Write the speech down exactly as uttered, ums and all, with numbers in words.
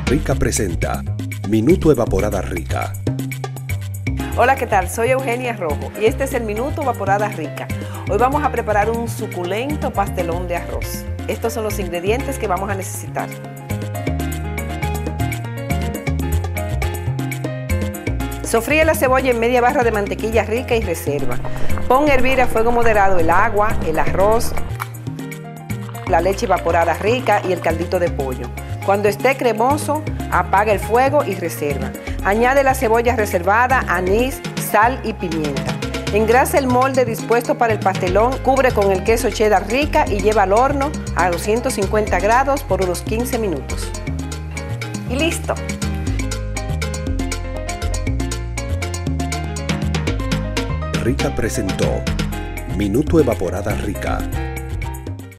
Rica presenta Minuto Evaporada Rica. Hola, ¿qué tal? Soy Eugenia Rojo y este es el Minuto Evaporada Rica. Hoy vamos a preparar un suculento pastelón de arroz. Estos son los ingredientes que vamos a necesitar. Sofríe la cebolla en media barra de mantequilla rica y reserva. Pon a hervir a fuego moderado el agua, el arroz, la leche evaporada rica y el caldito de pollo. Cuando esté cremoso, apaga el fuego y reserva. Añade la cebolla reservada, anís, sal y pimienta. Engrasa el molde dispuesto para el pastelón, cubre con el queso cheddar rica y lleva al horno a doscientos cincuenta grados por unos quince minutos. Y listo. Rica presentó Minuto Evaporada Rica.